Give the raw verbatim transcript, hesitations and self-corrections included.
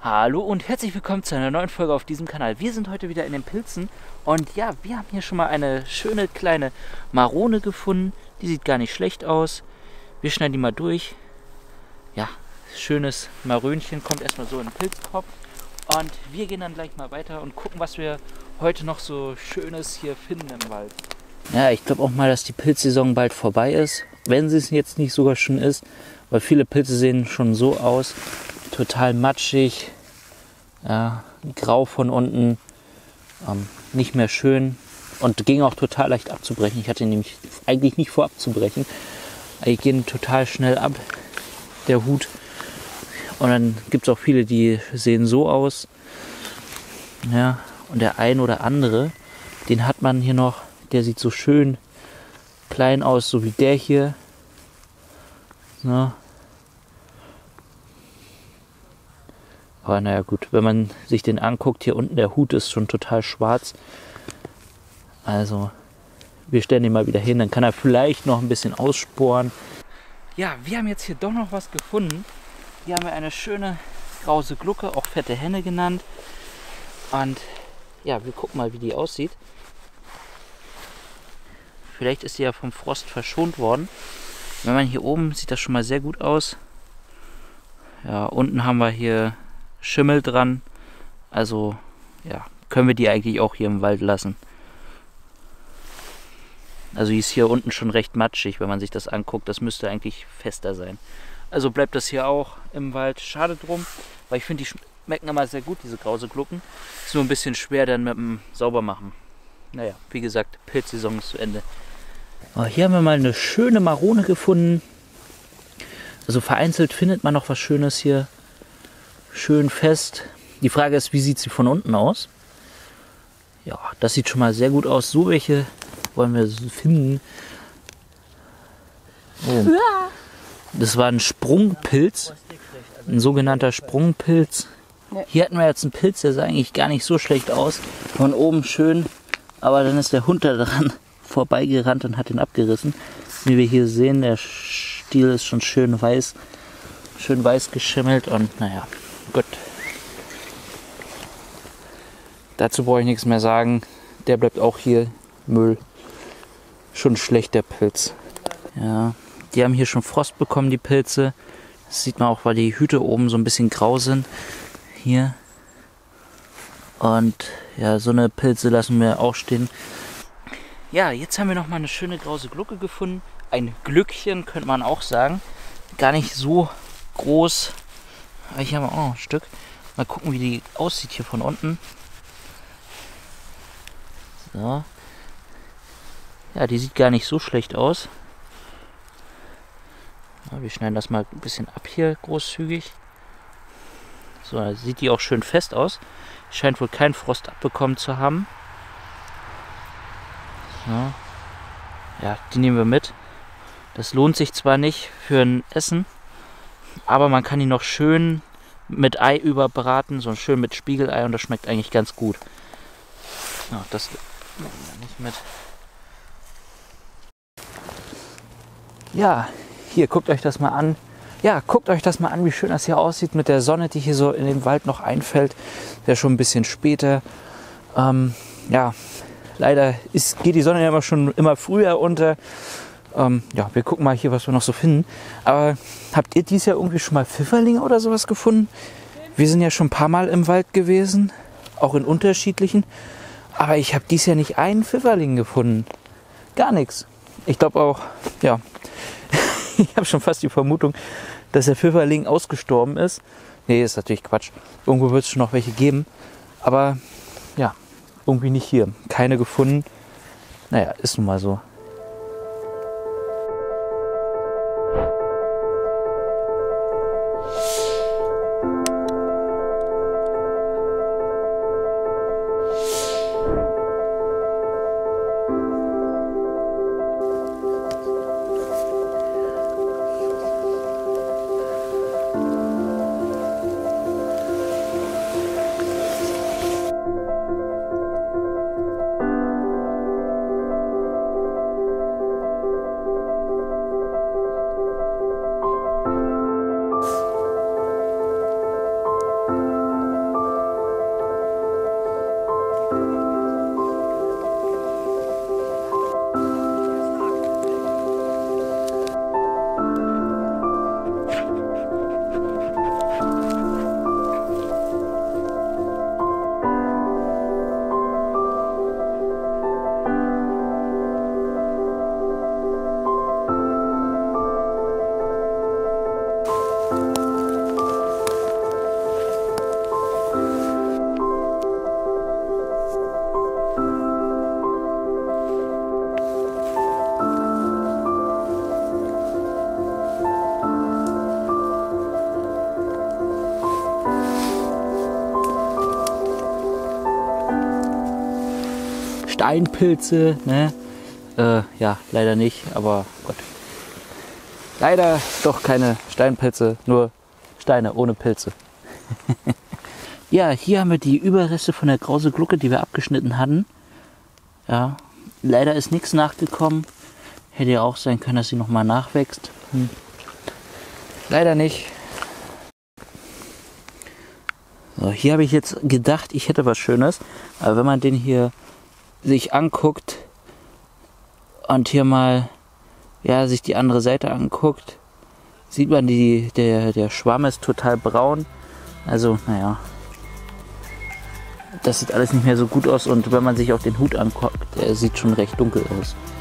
Hallo und herzlich willkommen zu einer neuen Folge auf diesem Kanal. Wir sind heute wieder in den Pilzen und ja, wir haben hier schon mal eine schöne kleine Marone gefunden. Die sieht gar nicht schlecht aus. Wir schneiden die mal durch. Ja, schönes Marönchen, kommt erstmal so in den Pilztopf. Und wir gehen dann gleich mal weiter und gucken, was wir heute noch so Schönes hier finden im Wald. Ja, ich glaube auch mal, dass die Pilzsaison bald vorbei ist. Wenn sie es jetzt nicht sogar schon ist, weil viele Pilze sehen schon so aus. Total matschig, ja, grau von unten, ähm, nicht mehr schön und ging auch total leicht abzubrechen. Ich hatte nämlich eigentlich nicht vor abzubrechen. Die gehen total schnell ab, der Hut. Und dann gibt es auch viele, die sehen so aus. Ja, und der ein oder andere, den hat man hier noch, der sieht so schön klein aus, so wie der hier. So. Aber naja gut, wenn man sich den anguckt, hier unten der Hut ist schon total schwarz. Also wir stellen den mal wieder hin, dann kann er vielleicht noch ein bisschen aussporen. Ja, wir haben jetzt hier doch noch was gefunden. Hier haben wir eine schöne grause Glucke, auch fette Henne genannt. Und ja, wir gucken mal, wie die aussieht. Vielleicht ist sie ja vom Frost verschont worden. Wenn man hier oben sieht das schon mal sehr gut aus. Ja, unten haben wir hier Schimmel dran, also ja, können wir die eigentlich auch hier im Wald lassen. Also die ist hier unten schon recht matschig, wenn man sich das anguckt, das müsste eigentlich fester sein. Also bleibt das hier auch im Wald, schade drum, weil ich finde, die schmecken immer sehr gut, diese grause Glucken. Ist nur ein bisschen schwer dann mit dem Saubermachen. Naja, wie gesagt, Pilzsaison ist zu Ende. Aber hier haben wir mal eine schöne Marone gefunden. Also vereinzelt findet man noch was Schönes hier. Schön fest. Die Frage ist, wie sieht sie von unten aus? Ja, das sieht schon mal sehr gut aus. So welche wollen wir finden. Oh. Das war ein Sprungpilz. Ein sogenannter Sprungpilz. Hier hatten wir jetzt einen Pilz, der sah eigentlich gar nicht so schlecht aus. Von oben schön. Aber dann ist der Hund da dran vorbeigerannt und hat ihn abgerissen. Wie wir hier sehen, der Stiel ist schon schön weiß. Schön weiß geschimmelt und naja. Gut. Dazu brauche ich nichts mehr sagen. Der bleibt auch hier. Müll. Schon schlecht, der Pilz. Ja, die haben hier schon Frost bekommen, die Pilze. Das sieht man auch, weil die Hüte oben so ein bisschen grau sind. Hier. Und ja, so eine Pilze lassen wir auch stehen. Ja, jetzt haben wir noch mal eine schöne grause Glucke gefunden. Ein Glückchen, könnte man auch sagen. Gar nicht so groß. Aber hier haben wir auch noch ein Stück. Mal gucken, wie die aussieht hier von unten. So. Ja, die sieht gar nicht so schlecht aus. Ja, wir schneiden das mal ein bisschen ab hier, großzügig. So, da sieht die auch schön fest aus. Scheint wohl keinen Frost abbekommen zu haben. So. Ja, die nehmen wir mit. Das lohnt sich zwar nicht für ein Essen, aber man kann die noch schön mit Ei überbraten, so schön mit Spiegelei, und das schmeckt eigentlich ganz gut. Ja, das nehmen wir nicht mit. Ja, hier, guckt euch das mal an. Ja, guckt euch das mal an, wie schön das hier aussieht mit der Sonne, die hier so in den Wald noch einfällt. Wäre schon ein bisschen später. Ähm, ja, leider ist, geht die Sonne ja immer schon immer früher unter. Ähm, ja, wir gucken mal hier, was wir noch so finden. Aber habt ihr dieses Jahr irgendwie schon mal Pfifferlinge oder sowas gefunden? Wir sind ja schon ein paar Mal im Wald gewesen, auch in unterschiedlichen. Aber ich habe dieses Jahr nicht einen Pfifferling gefunden. Gar nichts. Ich glaube auch, ja, ich habe schon fast die Vermutung, dass der Pfifferling ausgestorben ist. Nee, ist natürlich Quatsch. Irgendwo wird es schon noch welche geben. Aber ja, irgendwie nicht hier. Keine gefunden. Naja, ist nun mal so. Steinpilze, ne? Äh, ja, leider nicht, aber Gott. Leider doch keine Steinpilze, nur Steine ohne Pilze. Ja, hier haben wir die Überreste von der Grause Glucke, die wir abgeschnitten hatten. Ja, leider ist nichts nachgekommen. Hätte ja auch sein können, dass sie nochmal nachwächst. Hm. Leider nicht. So, hier habe ich jetzt gedacht, ich hätte was Schönes. Aber wenn man den hier sich anguckt und hier mal ja, sich die andere Seite anguckt, sieht man, die, der, der Schwamm ist total braun. Also, naja, das sieht alles nicht mehr so gut aus. Und wenn man sich auch den Hut anguckt, der sieht schon recht dunkel aus.